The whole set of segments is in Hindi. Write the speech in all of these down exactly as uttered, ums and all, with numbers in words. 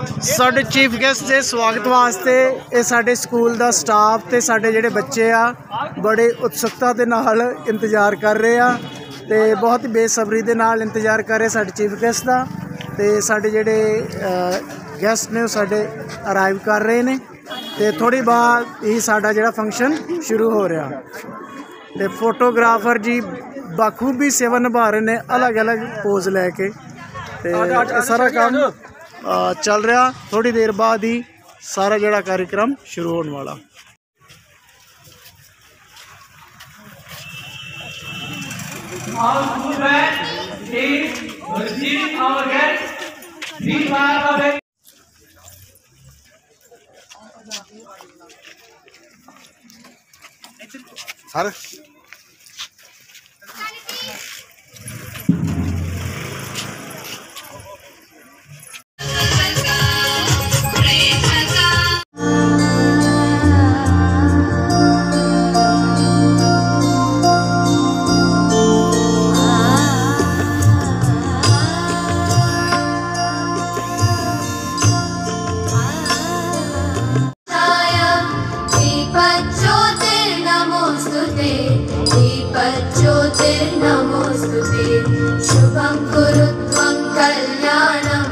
साडे चीफ गेस्ट के स्वागत वास्ते ये साडे स्कूल का स्टाफ ते साडे जिहड़े बच्चे आ बड़े उत्सुकता के नाल इंतजार कर रहे आ ते बहुत ही बेसब्री के नाल इंतजार कर रहे साडे चीफ गेस्ट का ते साडे जिहड़े गेस्ट ने साडे अराइव कर रहे ने ते थोड़ी बाद ही साडा जिहड़ा फंक्शन शुरू हो रहा ते फोटोग्राफर जी बखूबी सेवा निभा रहे ने अलग अलग पोज लैके ते सारा काम चल रहा। थोड़ी देर बाद ही सारा जड़ा कार्यक्रम शुरू होने वाला। सर शुभं कुरु त्वं कल्याणम्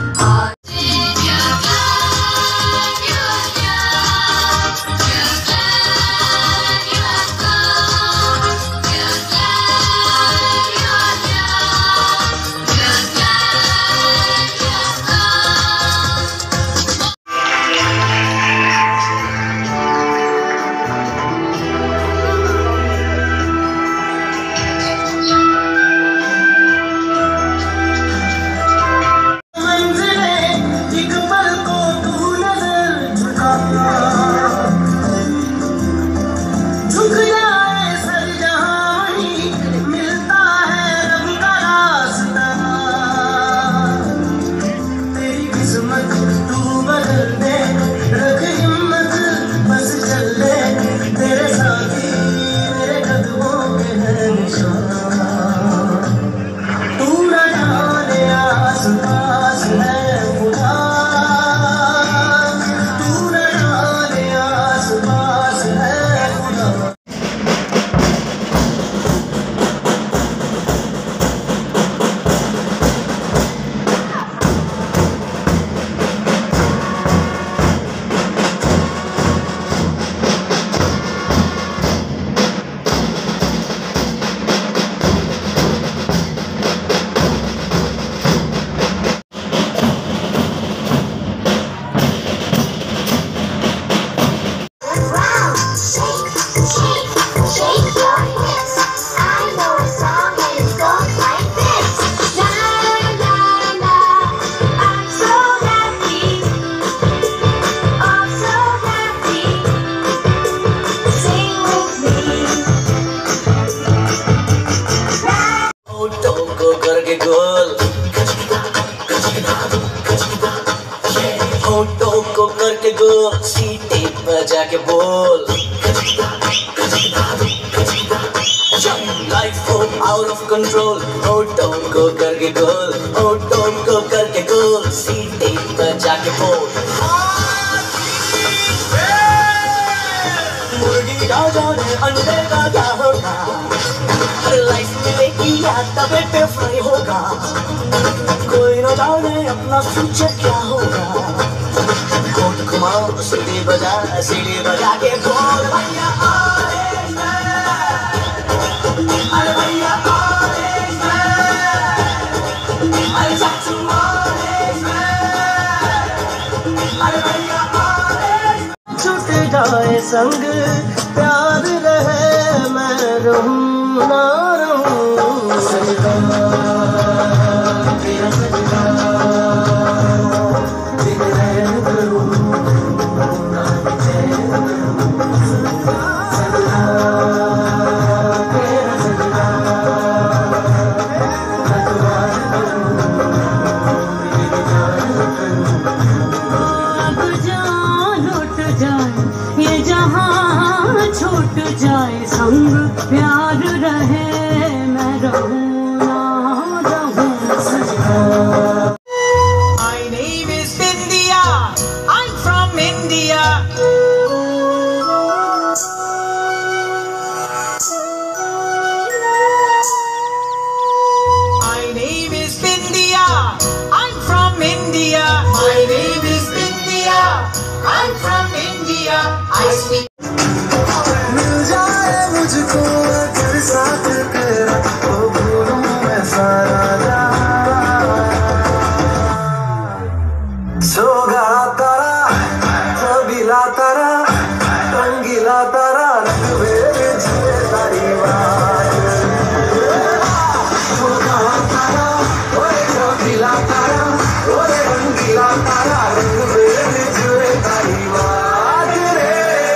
होठों को करके गोल सीटे बजा के बोल लाइफ हो आउट ऑफ कंट्रोल। होठों को करके गोल होठों को करके गोल सीटे बजा के बोल। मुर्गी का जाने अंडे का क्या होगा लाइफ मिलेगी या तबे पे फ्राई होगा। कोई न जाने अपना फ्यूचर क्या होगा। कोट घुमाओ सीढ़ी बजा सीढ़ी बजा के बोल भैया ऑरेंज मैन अरे भैया ऑरेंज मैन अरे चाचू ऑरेंज मैन अरे भैया ऑरेंज। छूट जाए संग प्यार रहे मैं रहूं ना रहूं सजदा तेरा सजदा दिन रैन करूं ना चैन करूं सजदा तेरा सजदा रखवार करूं अब जान लुट जाए ये जहां छूट जाए संग प्यार रहे मैं रहूं ना India. My name is India. I'm from India. I speak. मिल जाए मुझको अगर साथ तेरा तो भूलूं मैं सारा जहां। सोगा तारा सबीला तारा रंगीला तारा रंग मेरे जिए तारी बात। सोगा तारा ओए सबीला तारा ओए रंगीला तारा रंग मेरे जिए तारी बात रे।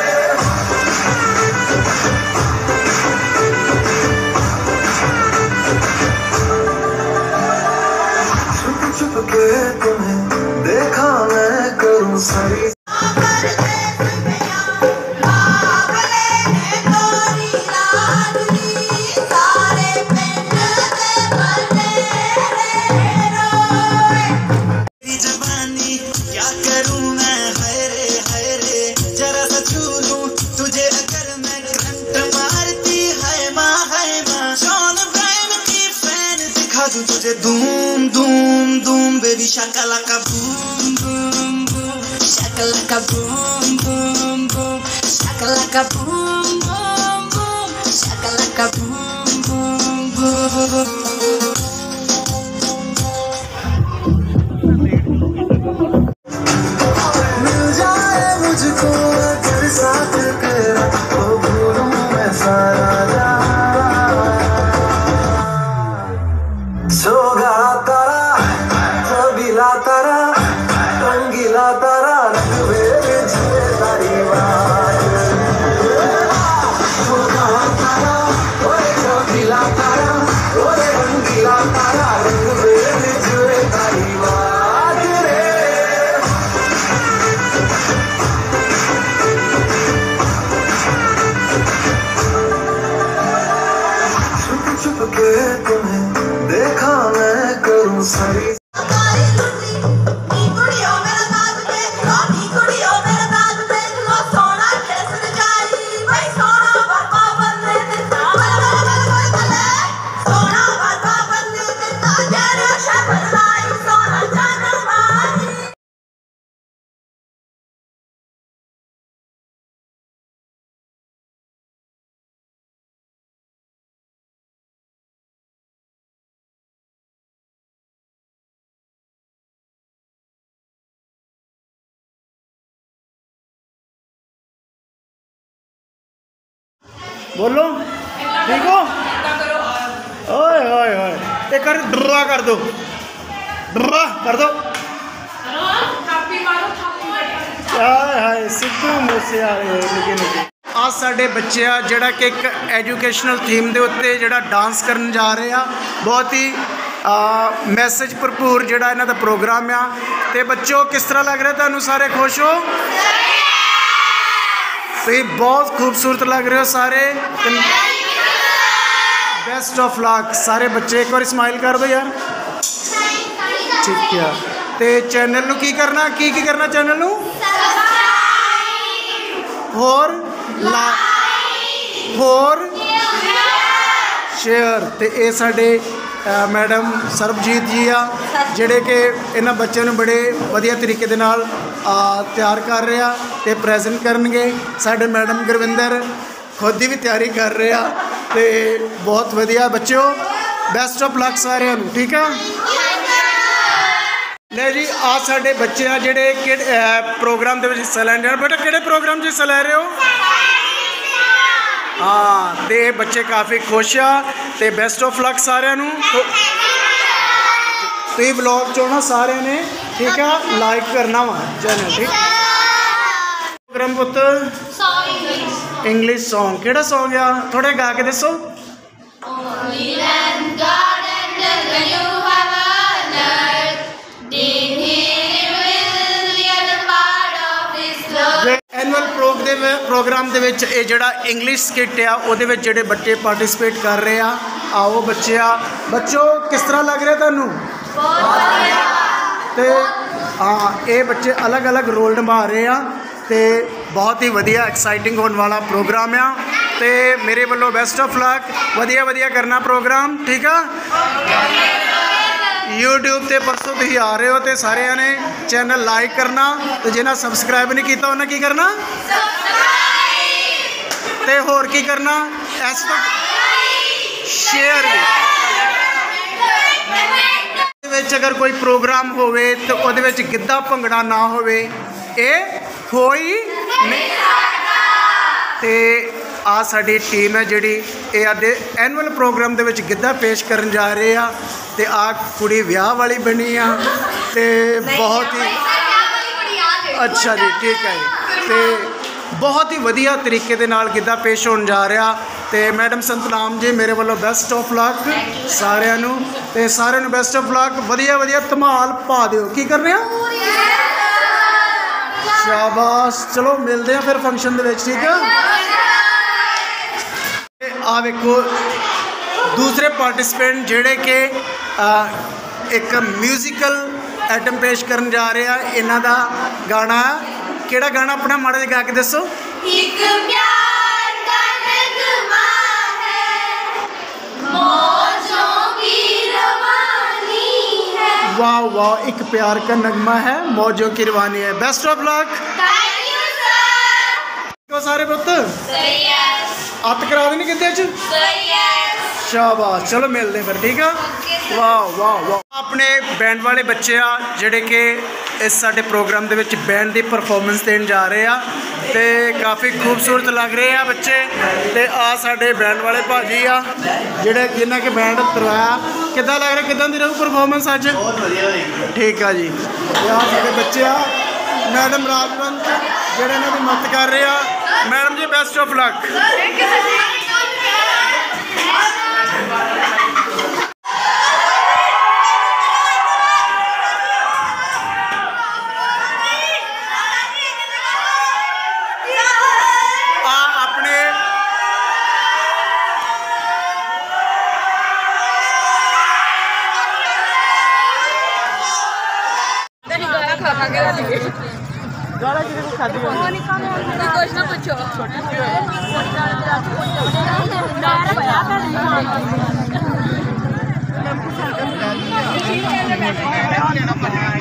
छुप छुप के तुम्हें देखा मैं करूं सरी। जवानी क्या करूं मैं हाय रे हाय रे जरा सा छू लूं तुझे अगर मैं करंट मारती हाय माँ हाय माँ। जॉन ब्रायन की फैन दिखा दूं तुझे धूम धूम धूम baby shakalaka boom boom boom Shakalaka boom boom boom. Shakalaka boom boom boom. Shakalaka boom boom boom. मिल जाए मुझको अगर साथ तेरा तो भूलूं मैं सारा जहां। सोगा तारा सबीला तारा रंगीला तारा रंग मेरे जिए तारी बात। सोगा तारा ओए सबीला तारा ओए रंगीला तारा रंग मेरे जिए तारी बात रे। छुप छुप के तुम्हें देखा मैं करूं सरी। बोलो ठीक हो? ओए ओए ओए एक कर ड्रा कर दो, ड्रा कर दो। हाय हाय सिद्धू मूसे वाले निके निके। आज साडे बच्चे आ जिहड़ा कि एक एजुकेशनल थीम दे उत्ते जिहड़ा डांस करन जा रहे आ। बहुत ही मैसेज भरपूर जिहड़ा इन्हां दा प्रोग्राम आ। ते बच्चों किस तरह लग रहा तुहानूं? सारे खुश हो? तो ये बहुत खूबसूरत लग रहे हो सारे। बेस्ट ऑफ लक सारे बच्चे। एक बार स्माइल कर दो यार। ठीक है। तो चैनल नू की करना की की करना चैनल नू होर ला होर शेयर। तो ये साडे मैडम सरबजीत जी आ जिहड़े कि इन्हां बच्चों नूं बड़े वधिया तरीके दे नाल तैयार कर रहे आ ते प्रेजेंट करनगे। साडे मैडम गुरविंदर खुद ही भी तैयारी कर रहे आ ते बहुत वधिया बच्चों। बेस्ट ऑफ लक सारिਆਂ ਨੂੰ। ठीक है ले जी आ साडे बच्चे आ जिहड़े किहड़े प्रोग्राम दे विच हिस्सा लैंदे। बेटा किहड़े प्रोग्राम 'ਚ हिस्सा लै रहे हो? हाँ तो बच्चे काफ़ी खुश आ ते बेस्ट ऑफ लक सारिਆਂ ਨੂੰ। तो तुम ब्लॉग चो ना सारे ने ठीक है लाइक करना वा चैनल। ठीक प्रोग्राम पुत इंग्लिश सॉन्ग केड़ा सॉन्ग आ थोड़े गा के दसो। एनुअल प्रोग्राम दे विच ये जिहड़ा इंग्लिश स्किट आ उहदे विच जिहड़े बच्चे पार्टिसिपेट कर रहे आ आओ बच्चे आ। बच्चों किस तरह लग रहा तुहानूं? ते हाँ ये बच्चे अलग अलग रोल निभा रहे हैं तो बहुत ही वधिया एक्साइटिंग होने वाला प्रोग्राम आ। तो मेरे वालों बेस्ट ऑफ लक। वधिया वधिया करना प्रोग्राम। ठीक है YouTube ਤੇ ਪਰਸੋਂ ਤੁਸੀਂ ਆ ਰਹੇ ਹੋ ਤੇ ਸਾਰਿਆਂ ਨੇ ਚੈਨਲ ਲਾਈਕ ਕਰਨਾ ਤੇ ਜਿਹਨਾਂ ਸਬਸਕ੍ਰਾਈਬ ਨਹੀਂ ਕੀਤਾ ਉਹਨਾਂ ਕੀ ਕਰਨਾ ਸਬਸਕ੍ਰਾਈਬ ਤੇ ਹੋਰ ਕੀ ਕਰਨਾ ਇਸ ਤੋਂ ਸ਼ੇਅਰ ਵੀ ਵਿੱਚ ਅਗਰ ਕੋਈ ਪ੍ਰੋਗਰਾਮ ਹੋਵੇ ਤੇ ਉਹਦੇ ਵਿੱਚ ਗਿੱਧਾ ਭੰਗੜਾ ਨਾ ਹੋਵੇ ਇਹ ਹੋਈ ਨਹੀਂ ਤੇ ਆ ਸਾਡੀ ਟੀਮ ਹੈ ਜਿਹੜੀ ਇਹ ਸਾਡੇ ਐਨੂਅਲ ਪ੍ਰੋਗਰਾਮ ਦੇ ਵਿੱਚ ਗਿੱਧਾ ਪੇਸ਼ ਕਰਨ ਜਾ ਰਹੇ ਆ ਤੇ ਆ ਕੁੜੀ ਵਿਆਹ ਵਾਲੀ ਬਣੀ ਆ ਤੇ ਬਹੁਤ ਹੀ ਅੱਛਾ ਜੀ ਠੀਕ ਹੈ ਤੇ ਬਹੁਤ ਹੀ ਵਧੀਆ ਤਰੀਕੇ ਦੇ ਨਾਲ ਗਿੱਧਾ ਪੇਸ਼ ਹੋਣ ਜਾ ਰਿਹਾ ਤੇ ਮੈਡਮ ਸਤਨਾਮ ਜੀ ਮੇਰੇ ਵੱਲੋਂ ਬੈਸਟ ਆਫ ਲੱਕ ਸਾਰਿਆਂ ਨੂੰ ਤੇ ਸਾਰਿਆਂ ਨੂੰ ਬੈਸਟ ਆਫ ਲੱਕ ਵਧੀਆ ਵਧੀਆ ਧਮਾਲ ਪਾ ਦਿਓ ਕੀ ਕਰ ਰਹੇ ਆ ਸ਼ਾਬਾਸ਼ ਚਲੋ ਮਿਲਦੇ ਆ ਫਿਰ ਫੰਕਸ਼ਨ ਦੇ ਵਿੱਚ ਠੀਕ ਆ ਆ ਵੇਖੋ ਦੂਸਰੇ ਪਾਰਟਿਸਪੈਂਟ ਜਿਹੜੇ ਕਿ ਇੱਕ ਮਿਊਜ਼ੀਕਲ ਆਈਟਮ ਪੇਸ਼ ਕਰਨ ਜਾ ਰਹੇ ਆ ਇਹਨਾਂ ਦਾ ਗਾਣਾ ਕਿਹੜਾ ਗਾਣਾ ਆਪਣਾ ਮਾੜਾ ਜਿਹਾ ਗਾ ਕੇ ਦੱਸੋ ਇੱਕ ਪਿਆਰ ਦਾ ਨਗਮਾ ਹੈ ਮੌਜੋਂ ਕੀ ਰਵਾਨੀ ਹੈ ਵਾਹ ਵਾਹ ਇੱਕ ਪਿਆਰ का नगमा है मौजों की रवानी है best of luck thank you sir तो सारे पुत ਸਹੀ ਹੈ हथ करा देनी किते च ਸਹੀ ਹੈ शाबाश चलो मिलते फिर ठीक है वाह वाह वाह अपने बैंड वाले बच्चे आ ਜਿਹੜੇ ਕਿ ਇਸ ਸਾਡੇ ਪ੍ਰੋਗਰਾਮ ਦੇ ਵਿੱਚ ਬੈਂਡ ਦੀ ਪਰਫਾਰਮੈਂਸ ਦੇਣ ਜਾ ਰਹੇ ਆ ਤੇ ਕਾਫੀ ਖੂਬਸੂਰਤ ਲੱਗ ਰਹੇ ਆ ਬੱਚੇ ਤੇ ਆ ਸਾਡੇ ਬੈਂਡ ਵਾਲੇ ਭਾਜੀ ਆ ਜਿਹੜੇ ਜਿਨ੍ਹਾਂ ਕੇ ਬੈਂਡ ਕਰਵਾਇਆ ਕਿੱਦਾਂ ਲੱਗ ਰਿਹਾ ਕਿੱਦਾਂ ਦੀ ਰਹੂ ਪਰਫਾਰਮੈਂਸ ਅੱਜ ਬਹੁਤ ਵਧੀਆ ਹੋਈ ਠੀਕ ਆ ਜੀ ਤੇ ਆ ਸਾਡੇ ਬੱਚੇ ਆ ਮੈਡਮ ਰਾਜਵੰਤ ਜਿਹੜੇ ਇਹਨਾਂ ਦੀ ਮਦਦ ਕਰ ਰਹੇ ਆ ਮੈਡਮ ਜੀ ਬੈਸਟ ਆਫ ਲੱਕ कुछ ना पूछो हाँ